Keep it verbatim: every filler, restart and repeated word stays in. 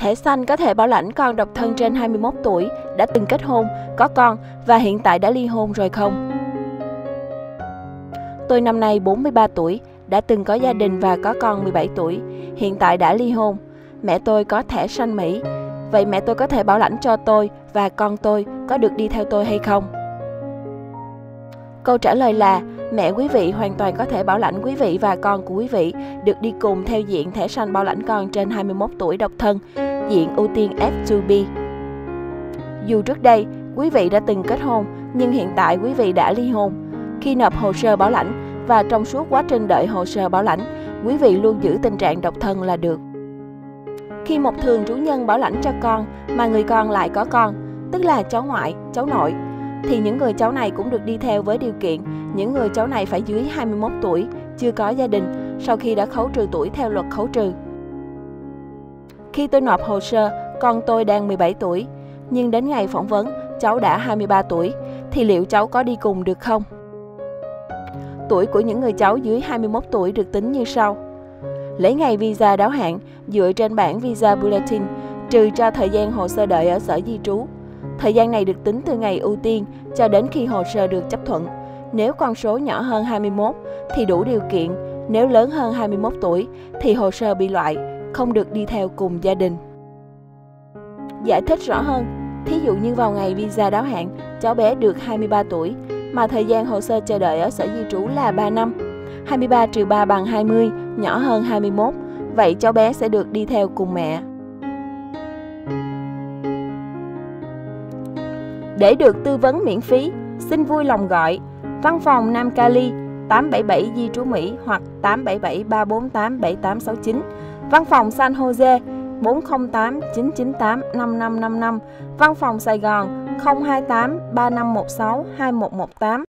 Thẻ xanh có thể bảo lãnh con độc thân trên hai mươi mốt tuổi, đã từng kết hôn, có con và hiện tại đã ly hôn rồi không? Tôi năm nay bốn mươi ba tuổi, đã từng có gia đình và có con mười bảy tuổi, hiện tại đã ly hôn. Mẹ tôi có thẻ xanh Mỹ, vậy mẹ tôi có thể bảo lãnh cho tôi và con tôi có được đi theo tôi hay không? Câu trả lời là mẹ quý vị hoàn toàn có thể bảo lãnh quý vị và con của quý vị được đi cùng theo diện thẻ xanh bảo lãnh con trên hai mươi mốt tuổi độc thân, diện ưu tiên F hai B. Dù trước đây quý vị đã từng kết hôn, nhưng hiện tại quý vị đã ly hôn. Khi nộp hồ sơ bảo lãnh và trong suốt quá trình đợi hồ sơ bảo lãnh, quý vị luôn giữ tình trạng độc thân là được. Khi một thường trú nhân bảo lãnh cho con mà người con lại có con, tức là cháu ngoại, cháu nội, thì những người cháu này cũng được đi theo với điều kiện những người cháu này phải dưới hai mươi mốt tuổi, chưa có gia đình, sau khi đã khấu trừ tuổi theo luật khấu trừ. Khi tôi nộp hồ sơ, con tôi đang mười bảy tuổi, nhưng đến ngày phỏng vấn, cháu đã hai mươi ba tuổi, thì liệu cháu có đi cùng được không? Tuổi của những người cháu dưới hai mươi mốt tuổi được tính như sau. Lấy ngày visa đáo hạn dựa trên bản Visa Bulletin, trừ cho thời gian hồ sơ đợi ở sở di trú. Thời gian này được tính từ ngày ưu tiên cho đến khi hồ sơ được chấp thuận. Nếu con số nhỏ hơn hai mươi mốt thì đủ điều kiện, nếu lớn hơn hai mươi mốt tuổi thì hồ sơ bị loại, không được đi theo cùng gia đình. Giải thích rõ hơn, thí dụ như vào ngày visa đáo hạn, cháu bé được hai mươi ba tuổi, mà thời gian hồ sơ chờ đợi ở sở di trú là ba năm. hai mươi ba trừ ba bằng hai mươi, nhỏ hơn hai mươi mốt, vậy cháu bé sẽ được đi theo cùng mẹ. Để được tư vấn miễn phí, xin vui lòng gọi Văn phòng Nam Cali tám bảy bảy Di trú Mỹ hoặc tám bảy bảy ba bốn tám bảy tám sáu chín, Văn phòng San Jose bốn không tám chín chín tám năm năm năm năm, Văn phòng Sài Gòn không hai tám ba năm một sáu hai một một tám.